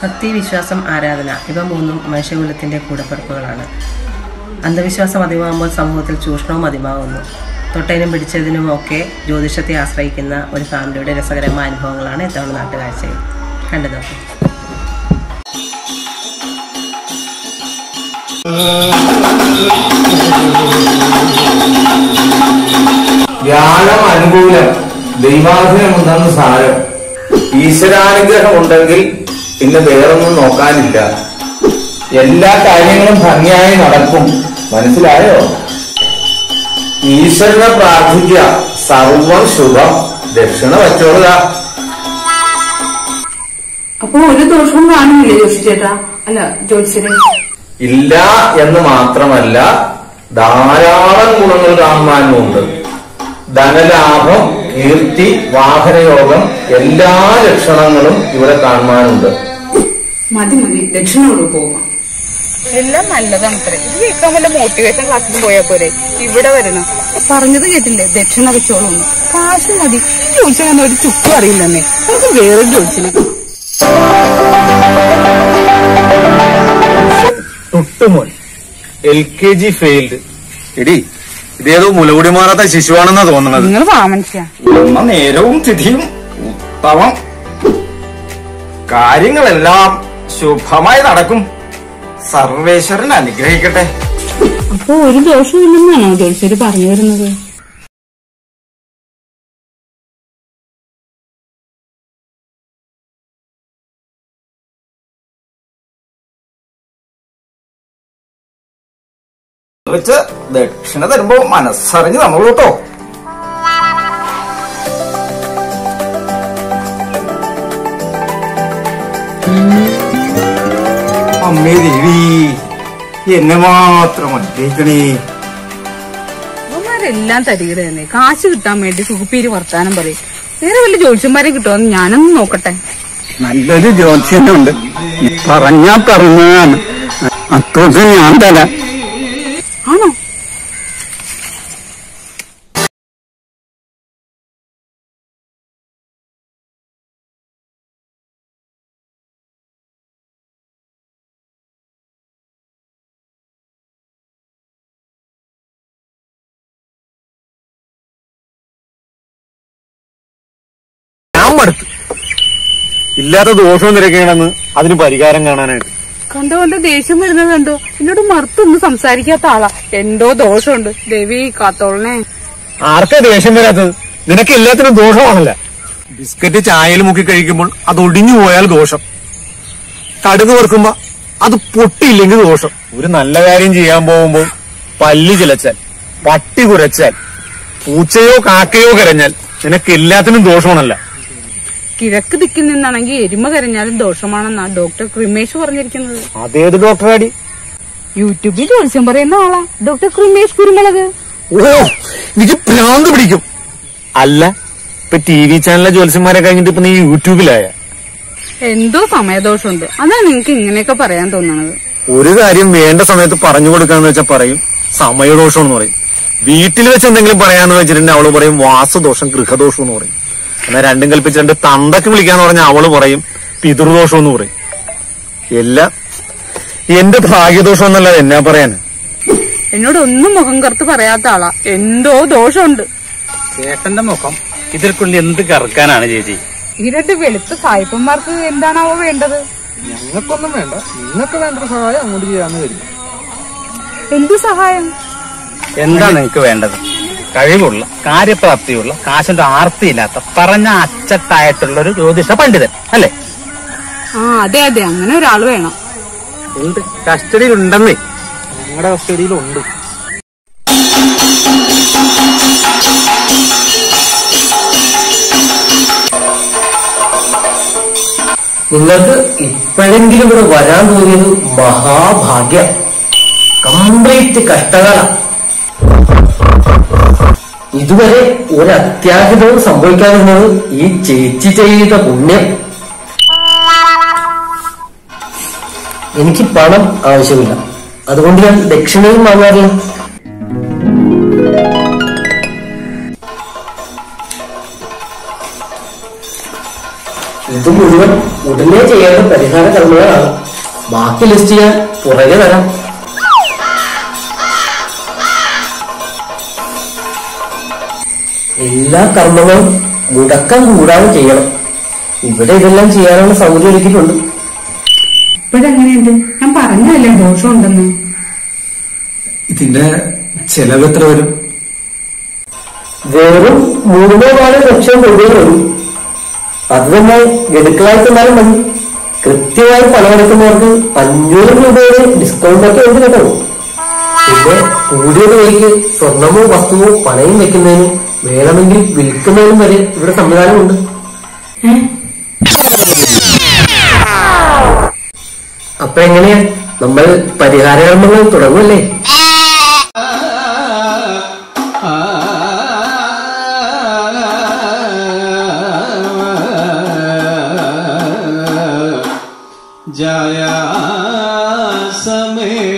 ഭക്തി, വിശ്വാസം, ആരാധന ഇവ മൂന്നും മനുഷ്യകുലത്തിൻ്റെ കൂടപ്പിറപ്പുകളാണ്. അന്ധവിശ്വാസം അധികമാകുമ്പോൾ സമൂഹത്തിൽ ചൂഷണവും അധികമാകുന്നു. തൊട്ടതിനും പിടിച്ചതിനും ഒക്കെ ജ്യോതിഷത്തെ ആശ്രയിക്കുന്ന ഒരു ഫാമിലിയുടെ രസകരമായ അനുഭവങ്ങളാണ് ഇത്തവണ നാട്ടുകാഴ്ചയിൽ. കണ്ടു നോക്കും. വ്യാഴം അനുകൂലം, ദൈവാധീനമുണ്ടെന്ന് സാരം. ഈശ്വരാനുഗ്രഹം ഉണ്ടെങ്കിൽ പിന്നെ വേറൊന്നും നോക്കാനില്ല. എല്ലാ കാര്യങ്ങളും ഭംഗിയായി നടക്കും. മനസ്സിലായോ? ഈശ്വരനെ പ്രാർത്ഥിക്കുക. സർവം ശുഭം. ദക്ഷിണ വച്ചോളുക. അപ്പൊ ഒരു ദോഷവും കാണില്ലേ ജോഷിച്ചേട്ടാ? അല്ല ജ്യോതിഷരെ ഇല്ല എന്ന് മാത്രമല്ല, ധാരാളം ഗുണങ്ങൾ കാണുവാനുമുണ്ട്. ധനലാഭം, കീർത്തി, വാഹനയോഗം, എല്ലാ ലക്ഷണങ്ങളും ഇവിടെ കാണുവാനുണ്ട്. മതി മതി, ദക്ഷിണോട് പോകാം. എല്ലാം നല്ലതാണ്. ഇത് കേൾക്കാൻ വല്ല മോട്ടിവേഷൻ ക്ലാസ്സിൽ പോയാൽ പോരെ? ഇവിടെ വരണം. പറഞ്ഞത് കേട്ടില്ലേ, ദക്ഷിണ വെച്ചോളൂന്ന്. കാശ് മതി. ചോദിച്ചാൽ ഒരു ചുക്കും അറിയില്ലെന്നേ. നമുക്ക് വേറെ ചോദിച്ചില്ല. തൊട്ടുമോൻ LKG ഫെയിൽഡ്. എടി, ഇതേതോ മുലകുടി മാറാത്ത ശിശുവാണെന്നാ തോന്നുന്നത്. നിങ്ങൾ വാമനുഷ്യ. നേരവും തിഥിയും ഉത്തമം. കാര്യങ്ങളെല്ലാം ശുഭമായി നടക്കും. സർവേശ്വരൻ അനുഗ്രഹിക്കട്ടെ. അപ്പൊ ഒരു ദോഷമില്ലെന്നാണോ ജോത്സ്യര് പറഞ്ഞു വരുന്നത്? വെച്ച് ദക്ഷിണ തരുമ്പോ മനസ്സറിഞ്ഞ് നമ്മൾ കേട്ടോ. അമ്മേ ദേവി, എന്നെ മാത്രം അനുഗ്രഹിക്കണേ. അവന്മാരെല്ലാം തരികട തന്നെ. കാശ് കിട്ടാൻ വേണ്ടി സുഖപ്പീര് വർത്താനം പറയും. വേറെ വല്ല ജ്യോത്സ്യന്മാരെ കിട്ടുമെന്ന് ഞാനൊന്ന് നോക്കട്ടെ. നല്ലൊരു ജ്യോത്സ്യനുണ്ട്, പറഞ്ഞാ പറഞ്ഞതാണ്. അത്തോട്ട് ഞാൻ തരാം. ആണോ? ഇല്ലാത്ത ദോഷവും തിരക്കണമെന്ന് അതിന് പരിഹാരം കാണാനായിട്ട്. കണ്ടോ എന്റെ ദേഷ്യം വരുന്നത് കണ്ടോ? എന്നോട് മറുത്തൊന്നും സംസാരിക്കാത്ത ആളാ. എന്തോ ദോഷമുണ്ട്. ദേവി കാത്തോളനെ. ആർക്കാ ദേഷ്യം വരാത്തത്? നിനക്ക് എല്ലാത്തിനും ദോഷമാണല്ല. ബിസ്ക്കറ്റ് ചായയിൽ മുക്കി കഴിക്കുമ്പോൾ അത് ഒടിഞ്ഞു പോയാൽ ദോഷം. കടുക് വറുക്കുമ്പോ അത് പൊട്ടിയില്ലെങ്കിൽ ദോഷം. ഒരു നല്ല കാര്യം ചെയ്യാൻ പോകുമ്പോൾ പല്ല് ചിലച്ചാൽ, പട്ടി കുരച്ചാൽ, പൂച്ചയോ കാക്കയോ കരഞ്ഞാൽ നിനക്ക് എല്ലാത്തിനും ദോഷമാണല്ല. കിഴക്ക് ദിക്കിൽ നിന്നാണെങ്കിൽ എരുമ കരഞ്ഞാലും ദോഷമാണെന്നാ ഡോക്ടർ കൃമേഷ് പറഞ്ഞിരിക്കുന്നത്. അതേത് ഡോക്ടറാടി? യൂട്യൂബിൽ ജ്യോത്സ്യം പറയുന്ന ആളാ ഡോക്ടർ കൃമേഷ് കുരുമുളക്. ഓ, എനിക്ക് ഭ്രാന്ത് പിടിക്കും. അല്ല, ഇപ്പൊ TV ചാനലിലെ ജ്യോത്സ്യന്മാരെ കഴിഞ്ഞിട്ട് ഇപ്പൊ നീ യൂട്യൂബിലായ. എന്തോ സമയദോഷമുണ്ട്. അതാണ് നിങ്ങക്ക് ഇങ്ങനെയൊക്കെ പറയാൻ തോന്നണത്. ഒരു കാര്യം വേണ്ട സമയത്ത് പറഞ്ഞു കൊടുക്കാന്ന് വെച്ചാൽ പറയും സമയദോഷം എന്ന് പറയും. വീട്ടിൽ വെച്ച് എന്തെങ്കിലും പറയാന്ന് വെച്ചിട്ടുണ്ടെങ്കിൽ അവള് പറയും വാസുദോഷം, ഗൃഹദോഷം എന്ന് പറയും. എന്നാൽ രണ്ടും കൽപ്പിച്ചിട്ട് തന്തക്ക് വിളിക്കാന്ന് പറഞ്ഞാൽ അവള് പറയും പിതൃദോഷം എന്ന് പറയും. എല്ലാം എന്റെ ഭാഗ്യദോഷം എന്നല്ലാതെ എന്നാ പറയാന്. എന്നോട് ഒന്നും മുഖം കറുത്ത് പറയാത്ത ആളാ. എന്തോ ദോഷമുണ്ട്. ചേട്ടന്റെ മുഖം ഇതിൽക്കുള്ളിൽ എന്ത് കറക്കാനാണ് ചേച്ചി? ഇരട്ട് വെളുത്ത് സായിപ്പന്മാർക്ക് എന്താണാവോ വേണ്ടത്? ഞങ്ങൾക്കൊന്നും വേണ്ട, നിങ്ങൾക്ക് വേണ്ട സഹായം അങ്ങോട്ട് ചെയ്യാന്ന് വരും. എന്തു സഹായം? എന്താ നിങ്ങക്ക് വേണ്ടത്? കഴിവുള്ള, കാര്യപ്രാപ്തിയുള്ള, കാശിന്റെ ആർത്തിയില്ലാത്ത, പറഞ്ഞ അച്ചട്ടായിട്ടുള്ള ഒരു ജ്യോതിഷ പണ്ഡിതൻ അല്ലേ? അതെ അതെ, അങ്ങനെ ഒരാള് വേണം. ഉണ്ട്, കസ്റ്റഡിയിലുണ്ടെന്നേ. ഞങ്ങളുടെ കസ്റ്റഡിയിലുണ്ട്. നിങ്ങൾക്ക് ഇപ്പോഴെങ്കിലും ഇവിടെ വരാൻ തോന്നിയത് മഹാഭാഗ്യം. കംപ്ലീറ്റ് കഷ്ടകാലം. ഇതുവരെ ഒരു അത്യാഹിതവും സംഭവിക്കാതിരുന്നത് ഈ ചേച്ചി ചെയ്ത പുണ്യം. എനിക്ക് പണം ആവശ്യമില്ല, അതുകൊണ്ട് ഞാൻ ദക്ഷിണയും വാങ്ങാറില്ല. ഇത് മുഴുവൻ ഉടനെ ചെയ്യേണ്ട പരിഹാര കർമ്മങ്ങളാണ്. ബാക്കി ലിസ്റ്റ് ചെയ്യാൻ പുറകെ തരാം. എല്ലാ കർമ്മങ്ങളും മുടക്കം കൂടാതെ ചെയ്യണം. ഇവിടെ ഇതെല്ലാം ചെയ്യാനുള്ള സൗകര്യം ഒരുക്കിയിട്ടുണ്ട്. ഇപ്പോഴെങ്ങനെയുണ്ട്? ഞാൻ പറഞ്ഞല്ലേ ദോഷമുണ്ടെന്ന്. ഇതിന്റെ ചെലവ് എത്ര വരും? വെറും 3-4 ലക്ഷം രൂപയിൽ വരും. അത് തന്നെ ഗഡുക്കളായി തന്നാലും മതി. കൃത്യമായി പണമെടുക്കുന്നവർക്ക് 500 രൂപയുടെ ഡിസ്കൗണ്ട് ഒക്കെ ഉണ്ട് കേട്ടോ. പിന്നെ കൂടിയ തുകയ്ക്ക് സ്വർണമോ വസ്തുവോ പണയം വെക്കുന്നതിനും വേണമെങ്കിൽ വിൽക്കുന്നതിനും വരെ ഇവിടെ സംവിധാനമുണ്ട്. അപ്പൊ എങ്ങനെയാ, നമ്മൾ പരിഹാര കർമ്മങ്ങൾ തുടങ്ങുമല്ലേ? जाया समय